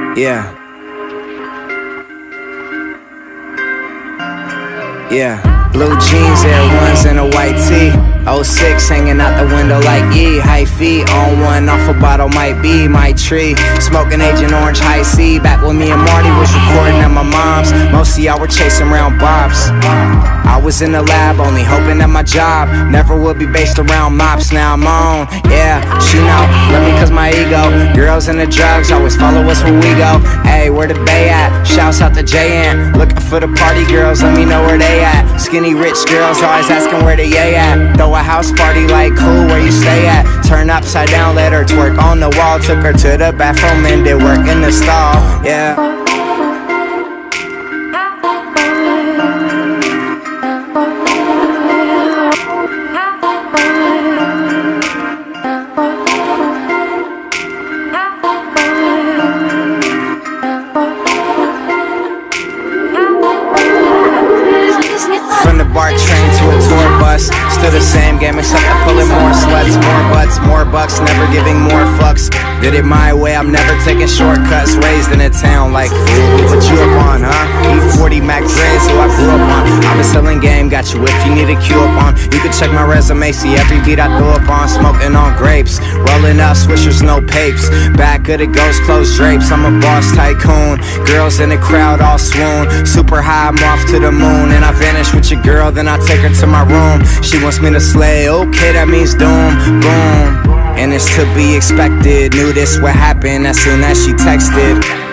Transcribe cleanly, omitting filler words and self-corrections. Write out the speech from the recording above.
Yeah. Yeah. Blue jeans, Air Ones, and a white tee. 06 hanging out the window like ye. High feet on one, off a bottle might be my tree. Smoking Agent Orange High C. Back when me and Marty was recording at my mom's. Most of y'all were chasing around bobs. I was in the lab only hoping that my job never would be based around mops. Now I'm on, yeah, she know, love me cause my ego. Girls and the drugs always follow us where we go. Hey, where the bay at? Shouts out to J.N. Looking for the party girls, let me know where they at. Skinny rich girls always asking where they at. Throw a house party like cool, where you stay at? Turn upside down, let her twerk on the wall. Took her to the bathroom and did work in the stall, yeah. From the BART train to a tour bus, still the same game except I'm pulling more sluts, more butts, more bucks, never giving more fucks. Did it my way, I'm never taking shortcuts. Raised in a town like fool, who put you up on, huh? E40 Mac Dre's who I grew up on. I'm a selling game, got you if you need a cue up on. You can check my resume, see every beat I throw up on. Smoking on grapes, rolling up swishers, no papes. Back of the ghost, closed drapes, I'm a boss tycoon. Girls in the crowd all swoon. Super high, I'm off to the moon. And I vanish with your girl, then I take her to my room. She wants me to slay, okay, that means doom, boom. And it's to be expected, knew this would happen as soon as she texted.